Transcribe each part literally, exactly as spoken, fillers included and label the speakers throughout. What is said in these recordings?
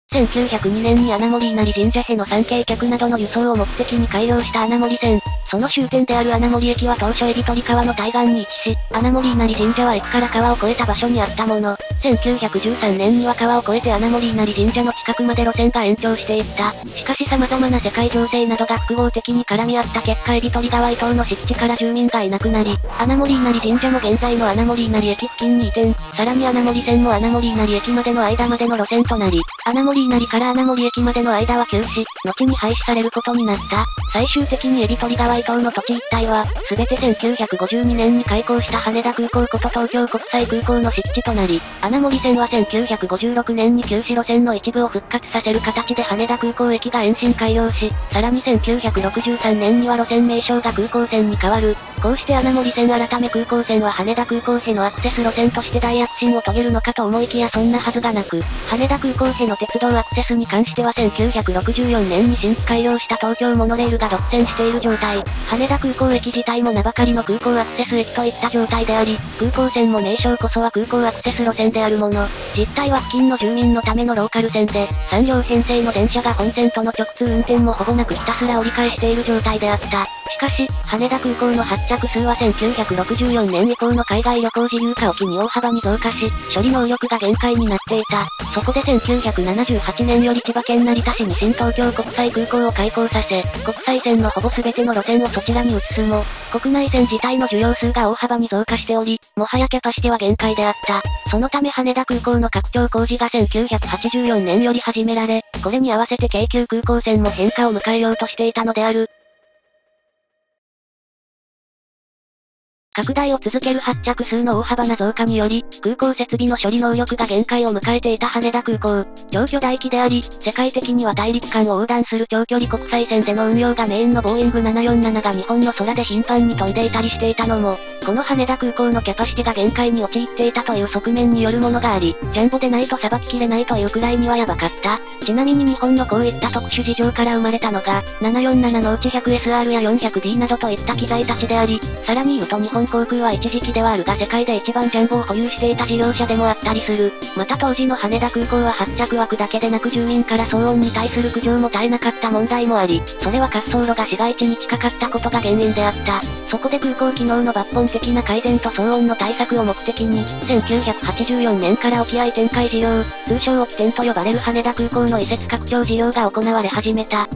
Speaker 1: せんきゅうひゃくにねんに穴守稲荷神社への参詣客などの輸送を目的に改良した穴守線。その終点である穴守駅は当初海老取川の対岸に位置し、穴守稲荷神社は駅から川を越えた場所にあったもの。せんきゅうひゃくじゅうさんねんには川を越えて穴守稲荷神社の近くまで路線が延長していった。しかし様々な世界情勢などが複合的に絡み合った結果海老取川以東の敷地から住民がいなくなり、穴守稲荷神社も現在の穴守稲荷駅付近に移転、さらに穴守線も穴守稲荷駅までの間までの路線となり、穴守稲荷から穴守駅までの間は休止、後に廃止されることになった。最終的に海老取川以東の土地一帯は、すべてせんきゅうひゃくごじゅうにねんに開港した羽田空港こと東京国際空港の敷地となり、穴守線はせんきゅうひゃくごじゅうろくねんに旧市路線の一部を復活させる形で羽田空港駅が延伸改良し、さらにせんきゅうひゃくろくじゅうさんねんには路線名称が空港線に変わる。こうして穴守線改め空港線は羽田空港へのアクセス路線として大躍進を遂げるのかと思いきやそんなはずがなく、羽田空港への鉄道アクセスに関してはせんきゅうひゃくろくじゅうよねんに新規改良した東京モノレールが独占している状態。羽田空港駅自体も名ばかりの空港アクセス駅といった状態であり、空港線も名称こそは空港アクセス路線であるもの。実態は付近の住民のためのローカル線で、さん両編成の電車が本線との直通運転もほぼなくひたすら折り返している状態であった。しかし、羽田空港の発着数はせんきゅうひゃくろくじゅうよねん以降の海外旅行自由化を機に大幅に増加し、処理能力が限界になっていた。そこでせんきゅうひゃくななじゅうはちねんより千葉県成田市に新東京国際空港を開港させ、国際線のほぼ全ての路線をそちらに移すも、国内線自体の需要数が大幅に増加しており、もはやキャパシティは限界であった。そのため羽田空港の拡張工事がせんきゅうひゃくはちじゅうよねんより始められ、これに合わせて京急空港線も変化を迎えようとしていたのである。拡大を続ける発着数の大幅な増加により、空港設備の処理能力が限界を迎えていた羽田空港。超巨大機であり、世界的には大陸間を横断する長距離国際線での運用がメインのボーイングななよんななが日本の空で頻繁に飛んでいたりしていたのも、この羽田空港のキャパシティが限界に陥っていたという側面によるものがあり、ジャンボでないとさばききれないというくらいにはやばかった。ちなみに日本のこういった特殊事情から生まれたのが、ななよんななのうち ひゃくエスアール や よんひゃくディー などといった機材たちであり、さらに言うと日本航空は一時期ではあるが世界で一番ジャンボを保有していた事業者でもあったりする。また当時の羽田空港は発着枠だけでなく住民から騒音に対する苦情も絶えなかった問題もあり、それは滑走路が市街地に近かったことが原因であった。そこで空港機能の抜本的な改善と騒音の対策を目的に、せんきゅうひゃくはちじゅうよねんから沖合展開事業、通称沖展と呼ばれる羽田空港の移設拡張事業が行われ始めた。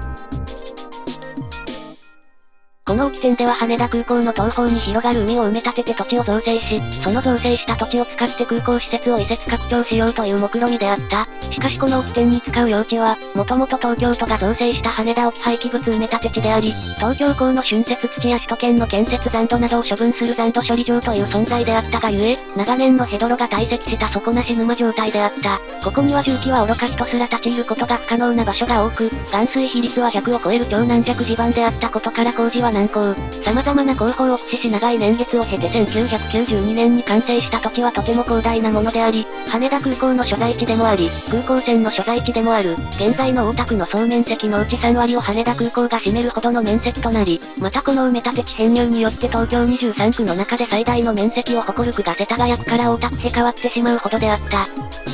Speaker 1: この沖点では羽田空港の東方に広がる海を埋め立てて土地を造成し、その造成した土地を使って空港施設を移設拡張しようという目論見であった。しかしこの沖点に使う用地は、もともと東京都が造成した羽田沖廃棄物埋め立て地であり、東京港の浚渫土や首都圏の建設残土などを処分する残土処理場という存在であったがゆえ、長年のヘドロが堆積した底なし沼状態であった。ここには重機は愚か人すら立ち入ることが不可能な場所が多く、含水比率はひゃくを超える超軟弱地盤であったことから工事は難航。様々な工法を駆使し長い年月を経てせんきゅうひゃくきゅうじゅうにねんに完成した土地はとても広大なものであり、羽田空港の所在地でもあり、空港線の所在地でもある、現在の大田区の総面積のうちさんわりを羽田空港が占めるほどの面積となり、またこの埋め立て地編入によって東京にじゅうさんくの中で最大の面積を誇る区が世田谷区から大田区へ変わってしまうほどであった。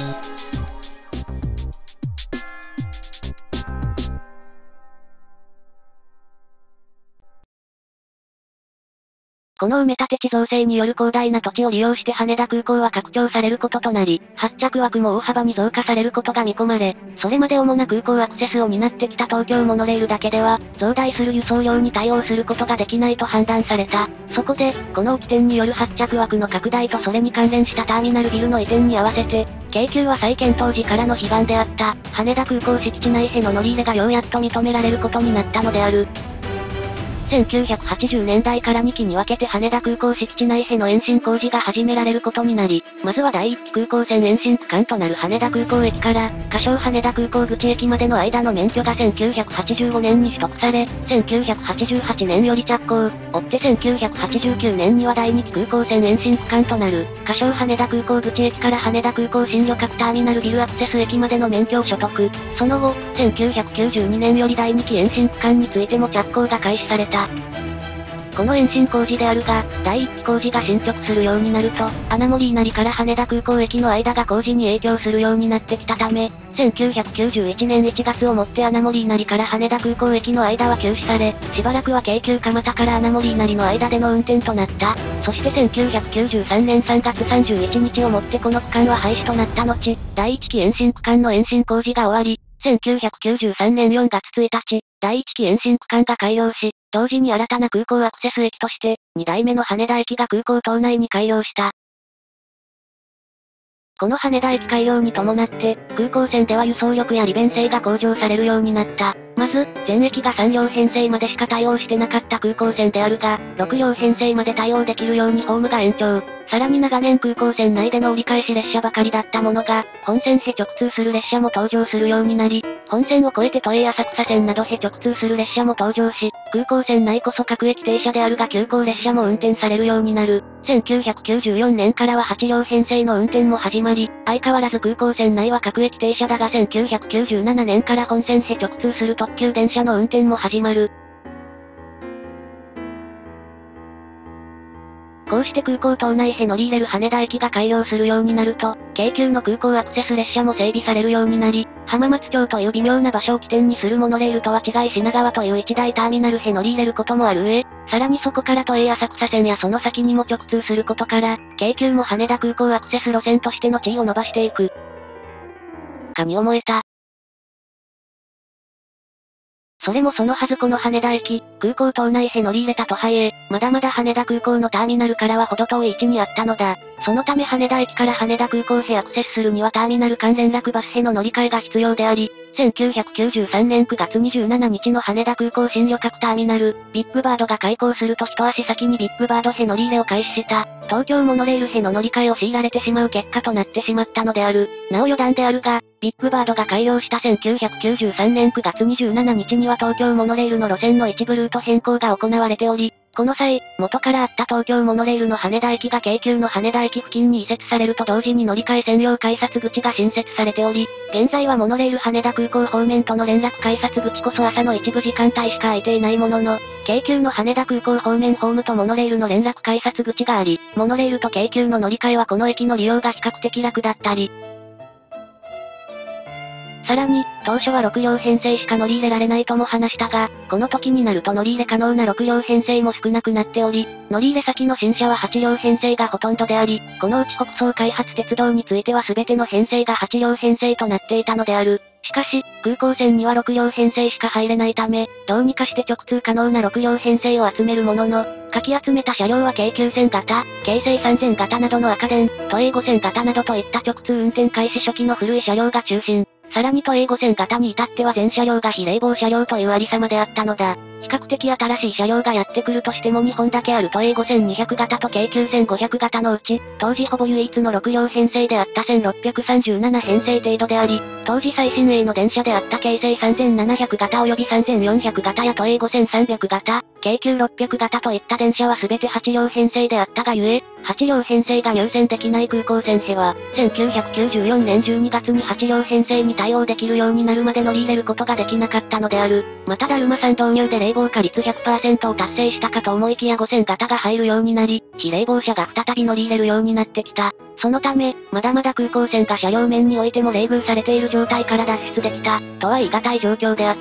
Speaker 1: この埋め立て地造成による広大な土地を利用して羽田空港は拡張されることとなり、発着枠も大幅に増加されることが見込まれ、それまで主な空港アクセスを担ってきた東京モノレールだけでは、増大する輸送量に対応することができないと判断された。そこで、この沖点による発着枠の拡大とそれに関連したターミナルビルの移転に合わせて、京急は再検討時からの悲願であった、羽田空港敷地内への乗り入れがようやっと認められることになったのである。せんきゅうひゃくはちじゅうねんだいからにきに分けて羽田空港敷地内への延伸工事が始められることになり、まずはだいいっき空港線延伸区間となる羽田空港駅から、仮称羽田空港口駅までの間の免許がせんきゅうひゃくはちじゅうごねんに取得され、せんきゅうひゃくはちじゅうはちねんより着工、追ってせんきゅうひゃくはちじゅうきゅうねんにはだいにき空港線延伸区間となる、仮称羽田空港口駅から羽田空港新旅客ターミナルビルアクセス駅までの免許を取得。その後、せんきゅうひゃくきゅうじゅうにねんよりだいにき延伸区間についても着工が開始された。 この延伸工事であるが、第一期工事が進捗するようになると、穴守稲荷から羽田空港駅の間が工事に影響するようになってきたため、せんきゅうひゃくきゅうじゅういちねんいちがつをもって穴守稲荷から羽田空港駅の間は休止され、しばらくは京急蒲田から穴守稲荷の間での運転となった。そしてせんきゅうひゃくきゅうじゅうさんねんさんがつさんじゅういちにちをもってこの区間は廃止となった後、第一期延伸区間の延伸工事が終わり、せんきゅうひゃくきゅうじゅうさんねんよんがつついたち、第一期延伸区間が開業し、同時に新たな空港アクセス駅として、にだいめの羽田駅が空港島内に開業した。この羽田駅開業に伴って、空港線では輸送力や利便性が向上されるようになった。まず、全駅がさんりょう編成までしか対応してなかった空港線であるが、ろくりょう編成まで対応できるようにホームが延長。さらに長年空港線内での折り返し列車ばかりだったものが、本線へ直通する列車も登場するようになり、本線を越えて都営浅草線などへ直通する列車も登場し、空港線内こそ各駅停車であるが急行列車も運転されるようになる。せんきゅうひゃくきゅうじゅうよねんからははちりょう編成の運転も始まり、相変わらず空港線内は各駅停車だがせんきゅうひゃくきゅうじゅうななねんから本線へ直通する特急電車の運転も始まる。こうして空港島内へ乗り入れる羽田駅が開業するようになると、京急の空港アクセス列車も整備されるようになり、浜松町という微妙な場所を起点にするモノレールとは違い品川という一大ターミナルへ乗り入れることもある上、さらにそこから都営浅草線やその先にも直通することから、京急も羽田空港アクセス路線としての地位を伸ばしていく。かに思えた。それもそのはずこの羽田駅、空港島内へ乗り入れたとはいえ、まだまだ羽田空港のターミナルからは程遠い位置にあったのだ。そのため羽田駅から羽田空港へアクセスするにはターミナル間連絡バスへの乗り換えが必要であり、せんきゅうひゃくきゅうじゅうさんねんくがつにじゅうしちにちの羽田空港新旅客ターミナル、ビッグバードが開港すると一足先にビッグバードへ乗り入れを開始した、東京モノレールへの乗り換えを強いられてしまう結果となってしまったのである。なお余談であるが、ビッグバードが開業したせんきゅうひゃくきゅうじゅうさんねんくがつにじゅうしちにちには東京モノレールの路線の一部ルート変更が行われており、この際、元からあった東京モノレールの羽田駅が京急の羽田駅付近に移設されると同時に乗り換え専用改札口が新設されており、現在はモノレール羽田空港方面との連絡改札口こそ朝の一部時間帯しか空いていないものの、京急の羽田空港方面ホームとモノレールの連絡改札口があり、モノレールと京急の乗り換えはこの駅の利用が比較的楽だったり、さらに、当初はろくりょう編成しか乗り入れられないとも話したが、この時になると乗り入れ可能なろくりょう編成も少なくなっており、乗り入れ先の新車ははちりょう編成がほとんどであり、このうち北総開発鉄道については全ての編成がはちりょう編成となっていたのである。しかし、空港線にはろくりょう編成しか入れないため、どうにかして直通可能なろくりょう編成を集めるものの、かき集めた車両は京急線型、京成さんぜん型などの赤電、都営ごせん型などといった直通運転開始初期の古い車両が中心。さらに都営ごせん型に至っては全車両が非冷房車両というありさまであったのだ。比較的新しい車両がやってくるとしてもにほんだけある都営ごせんにひゃく型と京急せんごひゃく型のうち、当時ほぼ唯一のろくりょう編成であったせんろっぴゃくさんじゅうなな編成程度であり、当時最新鋭の電車であった京成さんぜんななひゃく型及びさんぜんよんひゃく型や都営ごせんさんびゃく型、京急ろっぴゃく型といった電車は全てはちりょう編成であったがゆえ、はちりょう編成が入線できない空港線へは、せんきゅうひゃくきゅうじゅうよねんじゅうにがつにはちりょう編成に対応できるようになるまで乗り入れることができなかったのである。まただるまさん導入で冷房化率 ひゃくパーセント を達成したかと思いきやごせん型が入るようになり、非冷房車が再び乗り入れるようになってきた。そのため、まだまだ空港線が車両面においても冷遇されている状態から脱出できた、とは言い難い状況であった。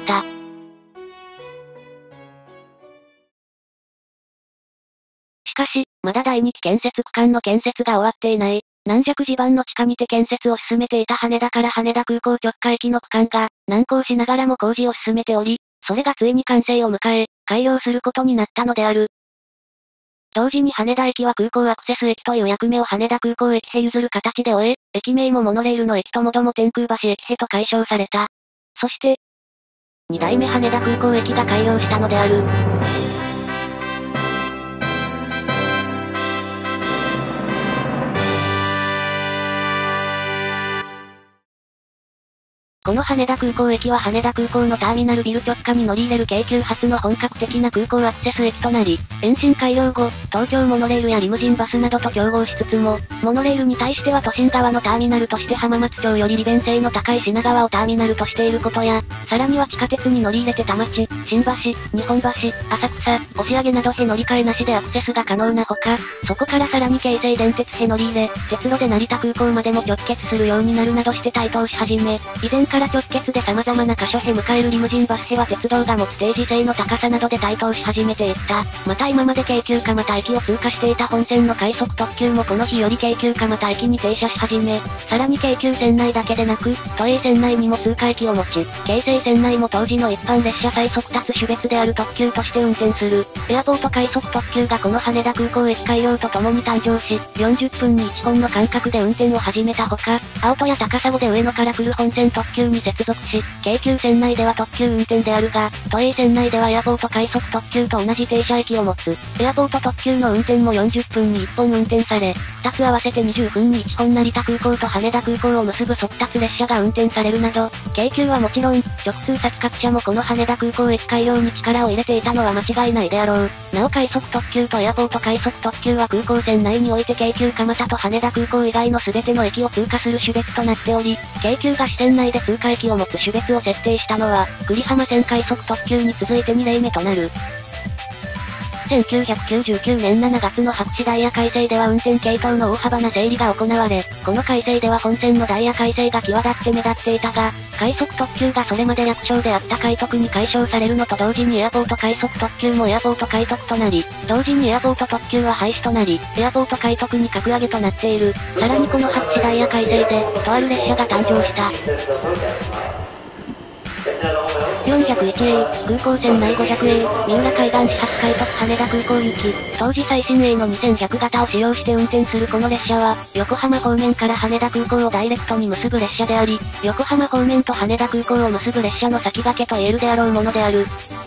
Speaker 1: しかし、まだ第二期建設区間の建設が終わっていない。軟弱地盤の地下にて建設を進めていた羽田から羽田空港直下駅の区間が、難航しながらも工事を進めており、それがついに完成を迎え、開業することになったのである。同時に羽田駅は空港アクセス駅という役目を羽田空港駅へ譲る形で終え、駅名もモノレールの駅ともども天空橋駅へと改称された。そして、にだいめ羽田空港駅が開業したのである。 この羽田空港駅は羽田空港のターミナルビル直下に乗り入れる京急初の本格的な空港アクセス駅となり、延伸改良後、東京モノレールやリムジンバスなどと競合しつつも、モノレールに対しては都心側のターミナルとして浜松町より利便性の高い品川をターミナルとしていることや、さらには地下鉄に乗り入れて田町、新橋、日本橋、浅草、押上などへ乗り換えなしでアクセスが可能なほか、そこからさらに京成電鉄へ乗り入れ、鉄路で成田空港までも直結するようになるなどして台頭し始め、以前から直結で様々な箇所へ迎えるリムジンバスへは鉄道が持つ定時制の高さなどで台頭し始めていった。また今まで京急蒲田駅を通過していた本線の快速特急もこの日より京急蒲田駅に停車し始め、さらに京急線内だけでなく、都営線内にも通過駅を持ち、京成線内も当時の一般列車最速達種別である特急として運転する、エアポート快速特急がこの羽田空港駅改良とともに誕生し、よんじゅっぷんにいっぽんの間隔で運転を始めたほか、青戸や高砂で上野から来る本線特急に接続し、京急線内では特急運転であるが、都営線内ではエアポート快速特急と同じ停車駅を持つ、エアポート特急の運転もよんじゅっぷんにいっぽん運転され、ふたつ合わせてにじゅっぷんにいっぽん成田空港と羽田空港を結ぶ速達列車が運転されるなど、京急はもちろん、直通先各社もこの羽田空港駅改良に力を入れていたのは間違いないであろう。なお快速特急とエアポート快速特急は空港線内において京急蒲田と羽田空港以外の全ての駅を通過する種別となっており、京急が支線内で通過駅を持つ種別を設定したのは、久里浜線快速特急に続いてにれいめとなる。せんきゅうひゃくきゅうじゅうきゅうねんしちがつの白紙ダイヤ改正では運転系統の大幅な整理が行われ、この改正では本線のダイヤ改正が際立って目立っていたが、快速特急がそれまで略称であった快特に解消されるのと同時にエアポート快速特急もエアポート快特となり、同時にエアポート特急は廃止となり、エアポート快特に格上げとなっている。さらにこの白紙ダイヤ改正で、とある列車が誕生した。よんひゃくいちエー、空港線内 ごひゃくエー、三浦海岸始発快特羽田空港行き、当時最新鋭のにせんひゃく型を使用して運転するこの列車は、横浜方面から羽田空港をダイレクトに結ぶ列車であり、横浜方面と羽田空港を結ぶ列車の先駆けと言えるであろうものである。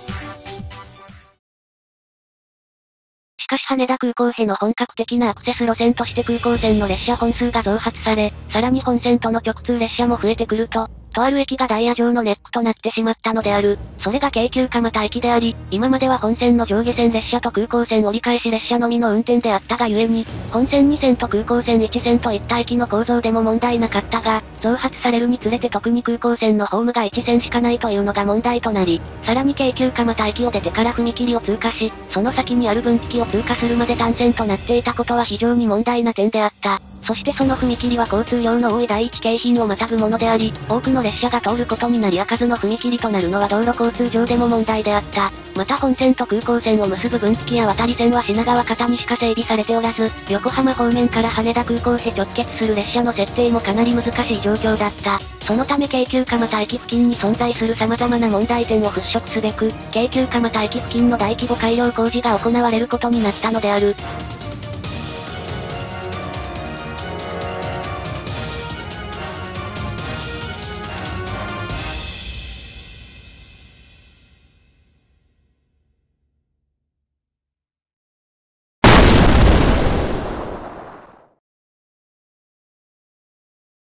Speaker 1: しかし羽田空港への本格的なアクセス路線として空港線の列車本数が増発され、さらに本線との直通列車も増えてくると、とある駅がダイヤ上のネックとなってしまったのである。それが京急蒲田駅であり、今までは本線の上下線列車と空港線折り返し列車のみの運転であったがゆえに、本線にせんと空港線いちせんといった駅の構造でも問題なかったが、増発されるにつれて特に空港線のホームがいちせんしかないというのが問題となり、さらに京急蒲田駅を出てから踏切を通過し、その先にある分岐器を通過するまで単線となっていたことは非常に問題な点であった。そしてその踏切は交通量の多い第一京浜をまたぐものであり、多くの列車が通ることになり開かずの踏切となるのは道路交通上でも問題であった。また本線と空港線を結ぶ分岐器や渡り線は品川方にしか整備されておらず、横浜方面から羽田空港へ直結する列車の設定もかなり難しい状況だった。そのため京急蒲田駅付近に存在する様々な問題点を払拭すべく、京急蒲田駅付近の大規模改良工事が行われることになったのである。